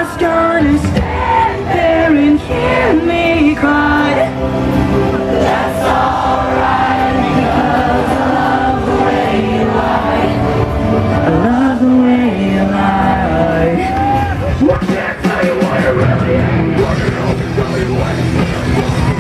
Just gonna stand there and hear me cry. That's alright, because I love the way you lie. I love the way you lie. I can't tell you what I really am. I can only tell you what I feel.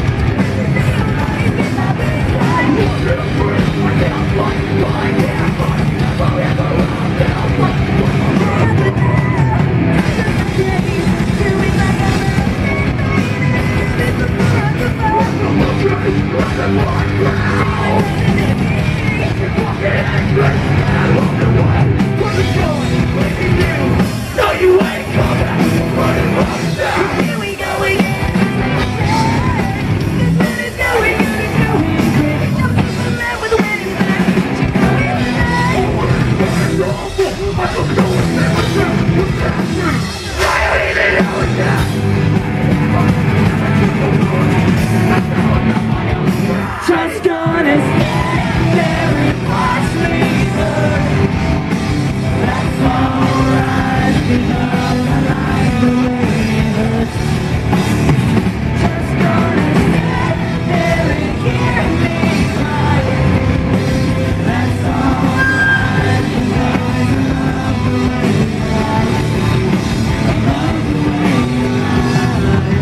Just gonna stand there and watch me burn. That's alright, because I like the way it hurts. Just gonna stand there and hear me cry. That's alright, because I love the way you lie. I love the way you lie.